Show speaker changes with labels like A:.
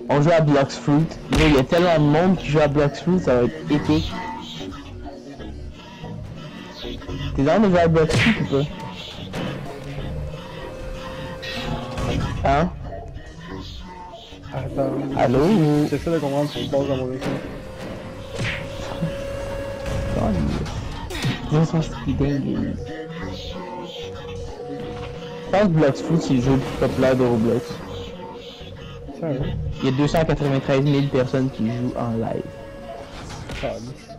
A: On joue à Blox Fruit. Il y a tellement de monde qui joue à Blox Fruit, ça va être épique. T'es dans de jouer à Blox Fruit ou pas? Hein?
B: Attends.
A: Allô?
B: J'essaie de comprendre ce qui se passe dans mon écran.
A: Je sens speeding. Je pense que Blox Fruit c'est le jeu le plus populaire de Roblox.
B: Sérieux?
A: Il y a 293 000 personnes qui jouent en live.
B: Ah,